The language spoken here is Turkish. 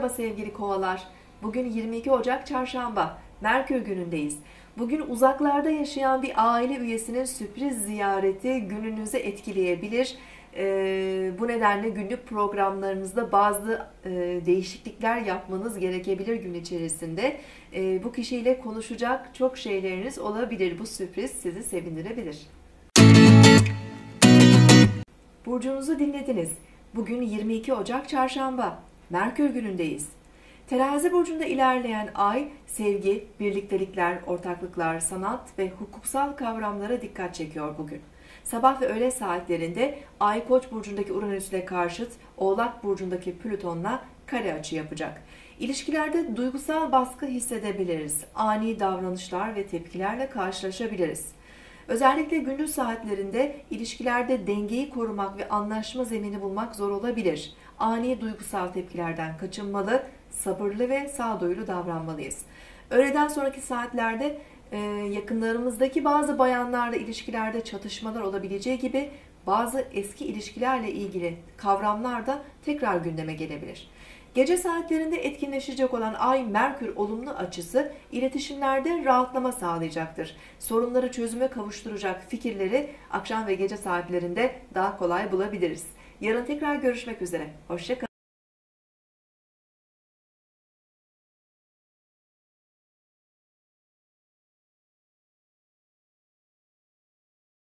Merhaba sevgili kovalar. Bugün 22 Ocak Çarşamba. Merkür günündeyiz. Bugün uzaklarda yaşayan bir aile üyesinin sürpriz ziyareti gününüzü etkileyebilir. Bu nedenle günlük programlarınızda bazı değişiklikler yapmanız gerekebilir gün içerisinde. Bu kişiyle konuşacak çok şeyleriniz olabilir. Bu sürpriz sizi sevindirebilir. Burcunuzu dinlediniz. Bugün 22 Ocak Çarşamba. Merkür günündeyiz. Terazi burcunda ilerleyen ay, sevgi, birliktelikler, ortaklıklar, sanat ve hukuksal kavramlara dikkat çekiyor bugün. Sabah ve öğle saatlerinde ay Koç burcundaki Uranüs'le karşıt, Oğlak burcundaki Plüton'la kare açı yapacak. İlişkilerde duygusal baskı hissedebiliriz. Ani davranışlar ve tepkilerle karşılaşabiliriz. Özellikle gündüz saatlerinde ilişkilerde dengeyi korumak ve anlaşma zemini bulmak zor olabilir. Ani duygusal tepkilerden kaçınmalı, sabırlı ve sağduyulu davranmalıyız. Öğleden sonraki saatlerde yakınlarımızdaki bazı bayanlarla ilişkilerde çatışmalar olabileceği gibi bazı eski ilişkilerle ilgili kavramlar da tekrar gündeme gelebilir. Gece saatlerinde etkinleşecek olan Ay-Merkür olumlu açısı iletişimlerde rahatlama sağlayacaktır. Sorunları çözüme kavuşturacak fikirleri akşam ve gece saatlerinde daha kolay bulabiliriz. Yarın tekrar görüşmek üzere. Hoşça kalın.